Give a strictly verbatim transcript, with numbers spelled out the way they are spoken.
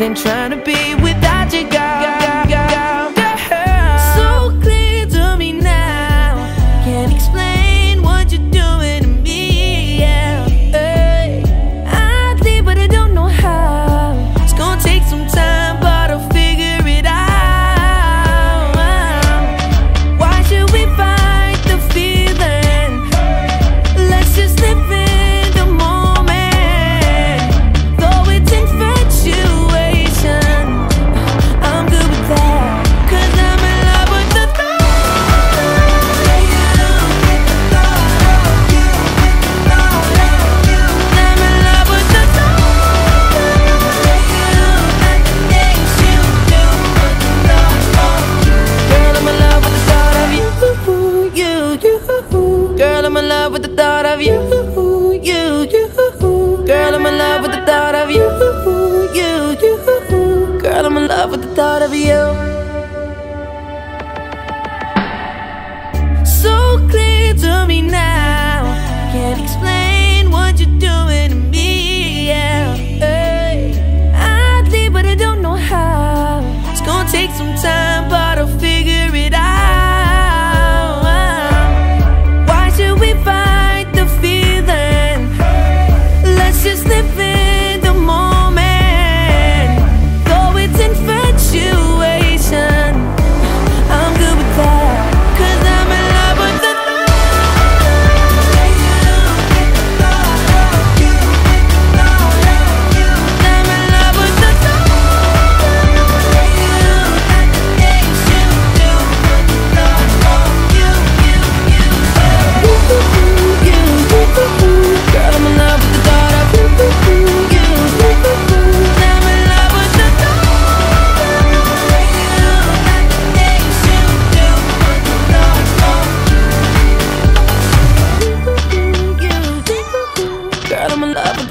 than trying to be without you, girl, girl, girl. So clear to me now, can't explain what you're doing to me, yeah. Hey, I'd leave but I don't know how. It's gonna take some time but I'll figure it out. Why should we fight the feeling? Let's just live in the moment. Though it's infatuation, I'm good with that, 'cause I'm in love with the thought of you, with the thought of you, with the thought of you. I'm in love with the thought of you, and the things you do, with the thought of you. Girl, I'm in love with the thought of you, you, you. Girl, I'm in love with the thought of you, you, you. Girl, I'm in love with the thought of you, you, you. Girl, I'm in love with the thought of you. So clear to me now, can't explain what you're doing to me, yeah. Hey, I'd leave but I don't know how. It's gonna take some time but I'll figure it out. Why should we fight the feeling? Let's just live in the moment. Though it's infatuation, I'm good with that, 'cause I'm in love with the thought of you, with the thought of you, with the thought of you. I'm in love with the thought of you, and the things you do, with the thought of you, you, you, you, you, you. Girl, I'm in love with the thought of you, you, you. I'm in love with the thought of you, and the things you do, with the thought of you, you, you. Girl, I'm in love with